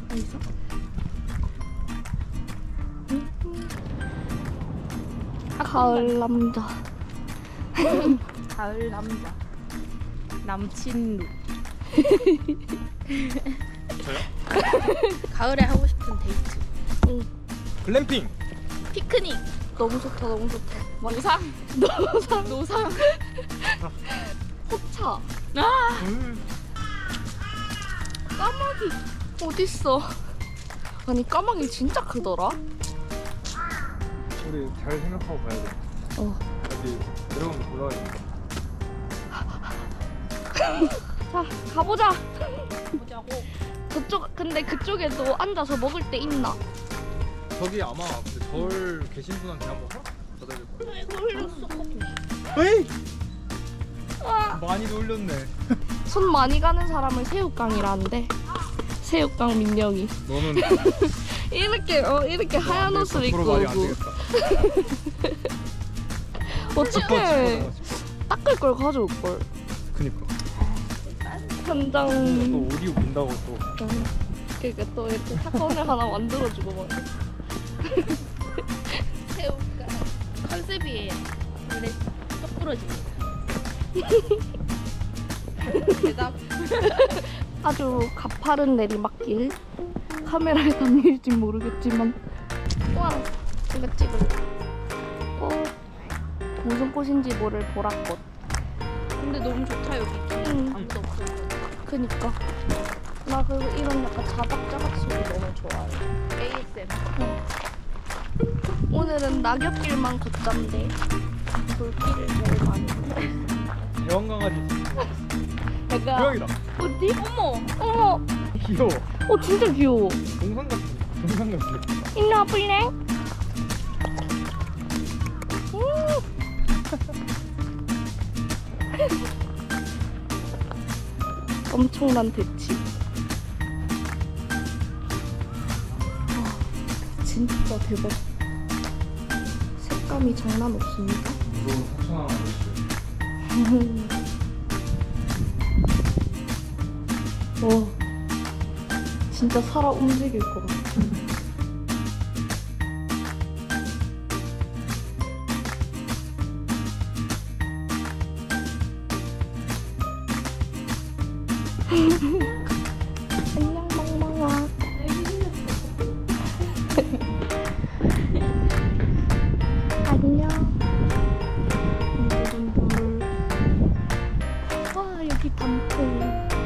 어디서? 가을 남자. 가을 남자. 남친룩. 저요? 가을에 하고 싶은 데이트. 응. 글램핑. 피크닉. 너무 좋다, 너무 좋다. 노상. 노상. 포차. 아. 까마귀 어딨어? 아니 까마귀 진짜 크더라. 우리 잘 생각하고 가야 돼. 여기 내려가면 올라가야 돼. 자 가보자. 보자고. 그쪽 근데 그쪽에도 앉아서 먹을 때 있나? 저기 아마 그 절 계신 분한테 한번 받아야 될 거야. 이거 흘렸어. 에이! 아, 많이 놀렸네. 손 많이 가는 사람을 새우깡이라는데. 새우깡 민영이. 너는 이렇게 하얀 옷을 입고 앞으로 말이 안 오고. 되겠다. 어떡해. 닦을 걸 가져올 걸. 그니까. 현장. 또 오디오 본다고 또. 그러니까 또 이렇게 사건을 하나 만들어주고 막. 새우가 컨셉이에요. 원래 똑 부러집니다. 대답. 아주 가파른 내리막길. 카메라에 담길지 모르겠지만. 와, 이거 찍을래. 꽃. 무슨 꽃인지 모를 보라꽃. 근데 너무 좋다 여기. 응. 아무도 없어서. 그니까. 나 그리고 이런 약간 자박자박 소리 너무 좋아해. ASM. 오늘은 낙엽길만 걷던데 돌길을 제일 많이 대왕 강아지. 내가 고양이다. 어디? 어머 귀여워. 진짜 귀여워. 동상 같은. 동상 같은. 일로 와볼래? 엄청난 대치. 진짜 대박. 색감이 장난 없습니다. 무서운 사천왕 아저씨. 와, 진짜 살아 움직일 것 같아. 안녕 멍멍아. 안녕. 와, 여기 단풍.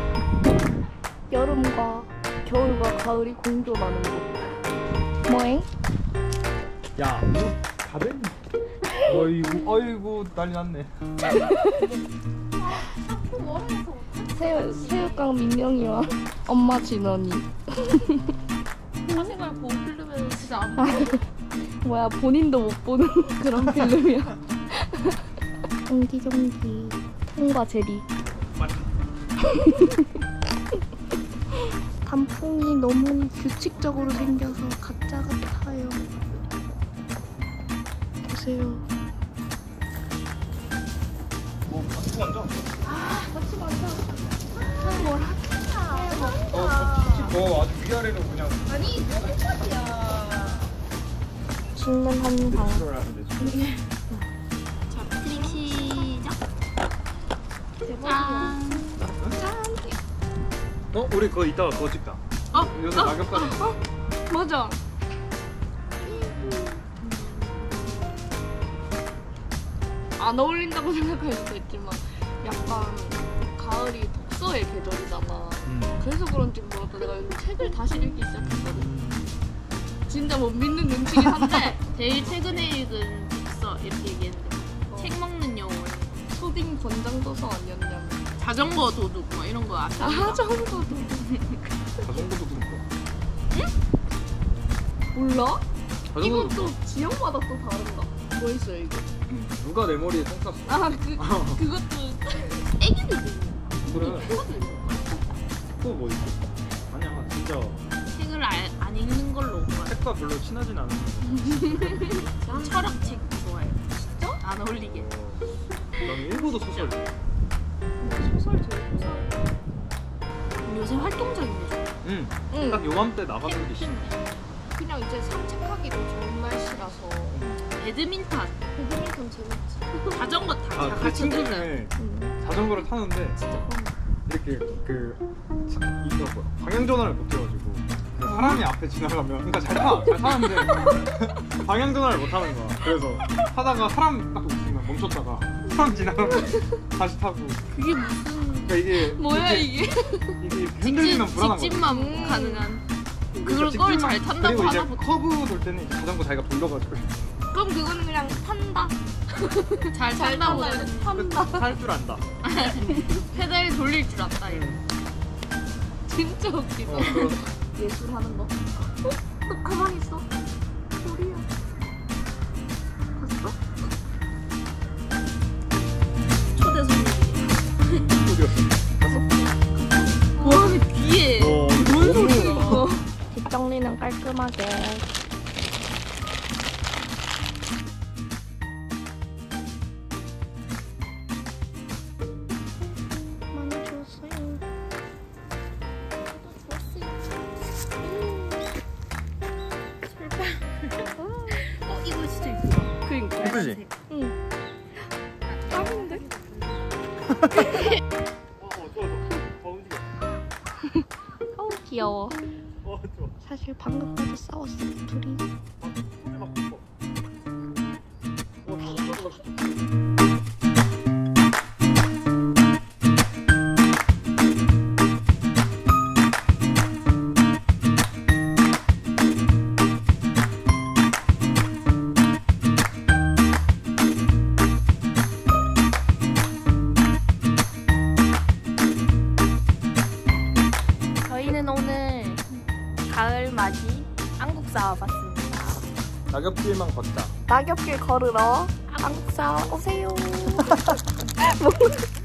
여름과 겨울과 가을이 공존하는 곳. 뭐잉? 야, 이거 다 됐네. 어이구, 난리 났네. 새우깡 민영이와 엄마 진원이. 사생활 보호 필름에는 진짜 안 뭐야, 본인도 못 보는 그런 필름이야. 옹기종기. 통과 제리. 단풍이 너무 규칙적으로 생겨서 가짜 같아요. 보세요. 같이 앉아. 같이 만져. 뭘 하겠다. 아주 위아래로 그냥. 아니 너무 차지야. 죽는 한상. 들어야 하면 되지. 자 트릭 시작. 우리 그거 이따가 그거 찍자. 요새 낙엽가는. 맞아. 안 어울린다고 생각할 수도 있지만 약간 가을이 독서의 계절이잖아. 그래서 그런지 몰라도 내가 요즘 책을 다시 읽기 시작했거든. 진짜 못 믿는 눈치긴 한데 제일 최근에 읽은 독서 이렇게 얘기했는데 책 먹는 영혼. 초딩 권장도서 아니었냐면. 자전거 도둑 뭐 이런 거 안 나와. 자전거도 자전거도 그렇고. 몰라? 이건 자전거도 또 지역마다 또 다른가? 뭐 있어 이거? 누가 내 머리에 똥 쌌어? 그것도 애기들이 그래. 또 뭐 있어? 아니야, 진짜 책을 안 읽는 걸로 온 거야. 책과 별로 친하진 않은. 저는 철학책 좋아해요. 진짜? 안 어울리게. 나는 일부도 소설. 소설 제일 좋아. 요새 활동적인 게 좋아. 응. 응. 딱 요맘때 나가는 게 싫어. 그냥 이제 산책하기도 좋은 날씨라서 배드민턴 배드민턴 재밌지. 자전거 타. 아, 그 친구네 자전거를 타는데 이렇게 이거 뭐야 방향 전환을 못 해가지고 그 사람이 앞에 지나가면 그러니까 잘 타는데 방향 전환을 못 하는 거야. 그래서 타다가 사람 딱 있으면 멈췄다가 사람 지나가면 다시 타고. 그게 무슨 그러니까 이게 뭐야 이게? 흔들리면 불안한 거야. 직진만 가능한. 그걸 그러니까 걸 잘 탄다고 그리고 이제 하나 보다. 커브 돌 때는 이제 자전거 자기가 돌려가지고 그럼 그거는 그냥 탄다. 잘 탄다 보다. 탄다. 탈 줄 안다. 페달 돌릴 줄 안다. 이거. 진짜 웃기다. 예술 하는 거. 가만히 있어. 소리야. 봤어? 초대 손님. 어디였어? 와 뒤에. 뭔 소리야? 뒷 정리는 깔끔하게. 많이 좋았어요. 이거 진짜 이쁘다. 그니까. 예쁘지? 응. 짱인데? 좋아. 움직여. 어우 귀여워. 좋아. 사실 방금까지 싸웠어 둘이. 저희는 오늘 가을 맞이 안국사 와봤습니다. 낙엽길만 걷자. 낙엽길 걸으러 안국사 오세요.